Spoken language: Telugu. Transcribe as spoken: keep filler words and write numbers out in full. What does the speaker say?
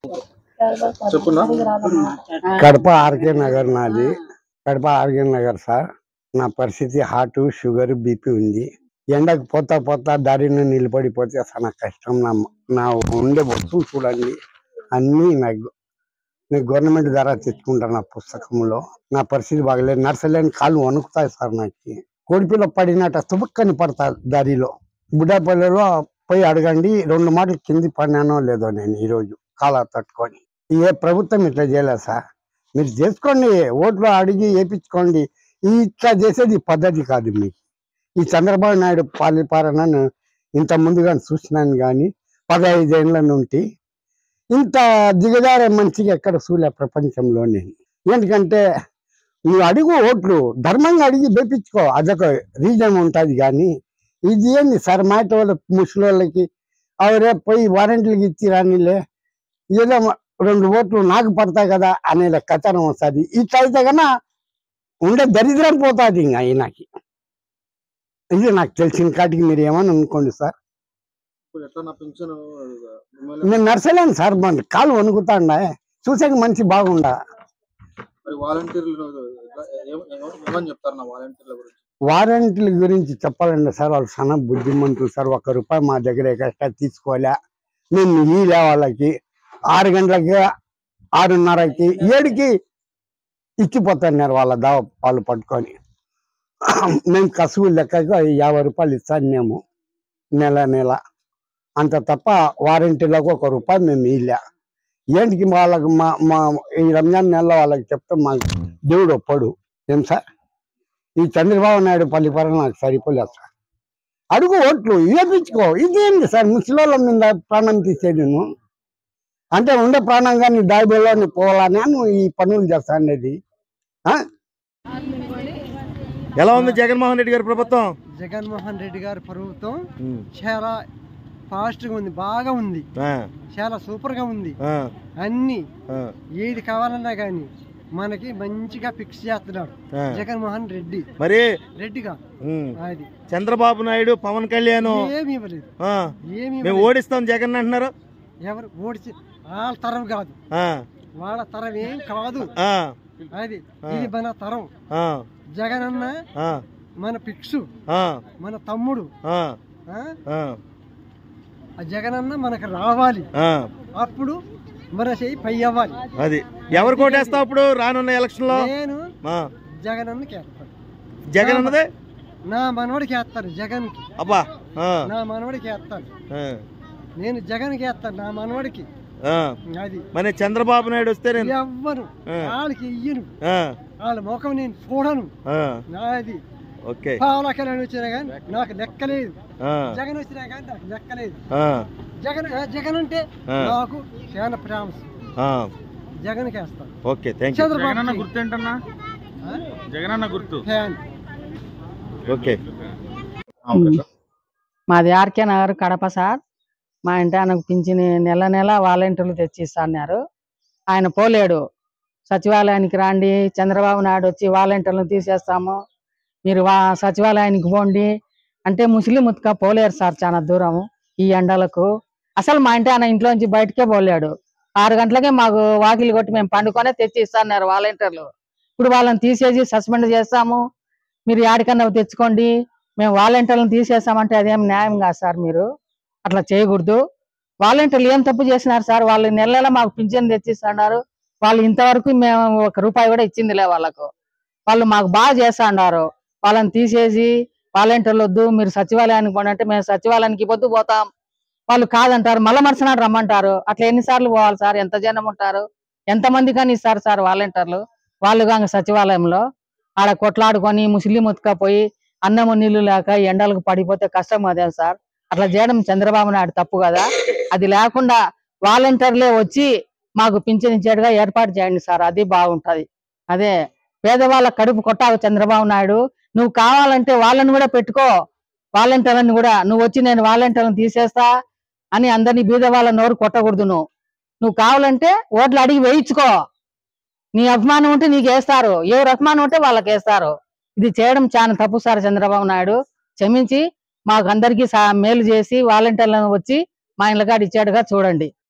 కడప ఆర్కే నగర్ నాది. కడప ఆర్కే నగర్ సార్. నా పరిస్థితి హార్ట్, షుగర్, బీపీ ఉంది. ఎండకు పోతా పోతా దారిని నిలబడిపోతే చాలా కష్టం. నా నా ఉండే వస్తువులు చూడండి, అన్నీ నాకు నేను గవర్నమెంట్ ద్వారా తెచ్చుకుంటాను. నా పుస్తకంలో నా పరిస్థితి బాగలేదు. నర్సలేని కాళ్ళు వణుకుతాయి సార్. నాకు కోడిపిల్ల పడినట్ట తుబక్కని పడతా దారిలో. బుడ్డాపల్లిలో పోయి అడగండి, రెండు మాటలు కింది పడినానో లేదో నేను ఈరోజు కాలా తట్టుకొని. ఏ ప్రభుత్వం ఇట్లా చేయలేదు సార్. మీరు చేసుకోండి, ఓట్లు అడిగి వేయించుకోండి. ఇట్లా చేసేది పద్ధతి కాదు. మీకు ఈ చంద్రబాబు నాయుడు పాలిపాలన ఇంత ముందుగా చూసినాను, కానీ పదహైదేళ్ల నుండి ఇంత దిగజారే మంచిగా ఎక్కడ చూలే ప్రపంచంలో నేను. ఎందుకంటే నువ్వు అడుగు ఓట్లు ధర్మంగా అడిగి వేయించుకో, అదొక రీజన్ ఉంటుంది. కానీ ఇది ఏంది సార్, మాట వాళ్ళ ముసలి వాళ్ళకి అవరే పోయి వారంటీలకు ఇచ్చి రానిలే, ఏదో రెండు ఓట్లు నాకు పడతాయి కదా అనే కథనం వస్తుంది. ఇట్లా అయితే కన్నా ఉండే దరిద్రం పోతుంది ఇంకా ఆయనకి. ఇది నాకు తెలిసిన కాటికి మీరు ఏమని అనుకోండి సార్. నేను నర్సలేను సార్, మన కాలు వణుకుతాండా, చూసాక మంచి బాగుండా. వారంటీల గురించి చెప్పాలండి సార్, వాళ్ళు చాలా బుద్ధిమంతులు సార్. ఒక్క రూపాయి మా దగ్గర ఎక్స్ట్రా తీసుకోలే. మేము ఇలే వాళ్ళకి ఆరు గంటలకి ఆరున్నరకి ఏడుకి ఇచ్చిపోతున్నారు వాళ్ళ దావ పాలు పట్టుకొని. మేము కసువు లెక్కగా యాభై రూపాయలు ఇస్తాను మేము నెల నెల, అంత తప్ప వారంటీలకు ఒక రూపాయి మేము ఇలే. ఏంటికి వాళ్ళకి మా మా ఈ రంజాన్ నెలలో వాళ్ళకి చెప్తే మాకు దేవుడు ఒప్పడు. ఏం సార్, ఈ చంద్రబాబు నాయుడు పల్లిపాలన నాకు సరిపోలేదు సార్. అడుగు ఓట్లు వేపించుకో. ఇదేంటి సార్, ముసలిళ్ళ మీద ప్రాణం తీసేది నువ్వు అంటే ఉండే ప్రాణం కానీ దాయిబోలో పోవాలని నువ్వు ఈ పనులు చేస్తా అనేది. ఎలా ఉంది జగన్మోహన్ రెడ్డి గారి ప్రభుత్వం? జగన్మోహన్ రెడ్డి గారి ప్రభుత్వం చాలా ఫాస్ట్ గా ఉంది, బాగా ఉంది, చాలా సూపర్ గా ఉంది. అన్ని ఏది కావాలన్నా గానీ మనకి మంచిగా ఫిక్స్ చేస్తున్నాడు జగన్మోహన్ రెడ్డి. మరి రెడ్డిగా అది చంద్రబాబు నాయుడు, పవన్ కళ్యాణ్ ఏమి ఇవ్వలేదు, ఏమి మేము ఓడిస్తాం జగన్ అంటున్నారు. ఎవరు ఓడిచి వాళ్ళ తరం కాదు, వాళ్ళ తరం ఏం కాదు. అది ఇది మన తరం. జగన్ అన్న మన పిక్సు, మన తమ్ముడు. జగన్ అన్న మనకు రావాలి, అప్పుడు మన చెయ్యి పై అవ్వాలి. అది ఎవరు కోటేస్తావు అప్పుడు రానున్న ఎలక్షన్ లో? నేను జగన్ అన్నకి వేస్తాను. జగన్ అన్నదే నా మనవడికి వేస్తాను. జగన్ కి అబ్బా నా మనవడికి వేస్తాను. నేను జగన్ కి వేస్తాను, నా మనవడికి. అది మరి చంద్రబాబు నాయుడు వస్తే ఎవ్వను వాళ్ళకి ఇయ్యను, వాళ్ళ ముఖం నేను చూడను. నాది పాలకలని వచ్చినా కానీ నాకు లెక్కలేదు, జగన్ వచ్చినా కానీ నాకు లెక్కలేదు. జగన్ జగన్ అంటే నాకు చాలా ప్రామిస్. జగన్ కి వేస్తాను. Okay, thank you. చంద్రబాబు గుర్తు ఏంటన్నా? జగన్ అన్న గుర్తు. ఓకే. మాది ఆర్కే నగర్, కడప సార్. మా ఇంటి ఆయనకు పింఛని నెల నెల వాలంటీర్లు తెచ్చి ఇస్తున్నారు. ఆయన పోలేడు. సచివాలయానికి రాండి, చంద్రబాబు నాయుడు వచ్చి వాలంటీర్లను తీసేస్తాము, మీరు వా సచివాలయానికి పోండి అంటే ముస్లిం ఉత్క పోలేరు సార్, చాలా దూరం ఈ ఎండలకు. అసలు మా ఇంటి ఆయన ఇంట్లోంచి బయటకే పోలేడు. ఆరు గంటలకే మాకు వాకిలి కొట్టి మేము పండుకొనే తెచ్చి ఇస్తున్నారు వాలంటీర్లు. ఇప్పుడు వాళ్ళని తీసేసి సస్పెండ్ చేస్తాము, మీరు యాడికన్నా తెచ్చుకోండి, మేము వాలంటీర్లను తీసేస్తామంటే అదేం న్యాయం కాదు సార్. మీరు అట్లా చేయకూడదు. వాలంటీర్లు ఏం తప్పు చేసినారు సార్? వాళ్ళు నెల నెల మాకు పింఛన్ తెచ్చిస్తున్నారు. వాళ్ళు ఇంతవరకు మేము ఒక రూపాయి కూడా ఇచ్చిందిలే వాళ్ళకు. వాళ్ళు మాకు బాగా చేస్తా ఉన్నారు. వాళ్ళని తీసేసి వాలంటీర్లు వద్దు, మీరు సచివాలయానికి పోండి అంటే మేము సచివాలయానికి పొద్దు పోతాం, వాళ్ళు కాదంటారు, మళ్ళా మరుసనాడు రమ్మంటారు. అట్లా ఎన్నిసార్లు పోవాలి సార్? ఎంత జనం ఉంటారు, ఎంతమంది కానీ ఇస్తారు సార్ వాలంటీర్లు? వాళ్ళు కాక సచివాలయంలో ఆడ కొట్లాడుకొని ముస్లిం ఉతకపోయి అన్నము నీళ్లు లేక ఎండలకు పడిపోతే కష్టం అదే సార్. అట్లా చేయడం చంద్రబాబు నాయుడు తప్పు కదా. అది లేకుండా వాలంటీర్లే వచ్చి మాకు పింఛన్ ఇచ్చేట్టుగా ఏర్పాటు చేయండి సార్, అది బాగుంటది. అదే పేదవాళ్ళ కడుపు కొట్టావు చంద్రబాబు నాయుడు. నువ్వు కావాలంటే వాళ్ళని కూడా పెట్టుకో, వాలంటీర్లను కూడా. నువ్వు వచ్చి నేను వాలంటీర్లను తీసేస్తా అని అందరినీ బీద వాళ్ళ నోరు కొట్టకూడదు. నువ్వు నువ్వు కావాలంటే ఓట్లు అడిగి వేయించుకో. నీ అభిమానం ఉంటే నీకు వేస్తారు, ఎవరు అభిమానం ఉంటే వాళ్ళకి వేస్తారు. ఇది చేయడం చాలా తప్పు సార్ చంద్రబాబు నాయుడు. క్షమించి మాకు అందరికీ మేలు చేసి వాలంటీర్లను వచ్చి మా ఇళ్ళకాడ ఇచ్చాడుగా చూడండి.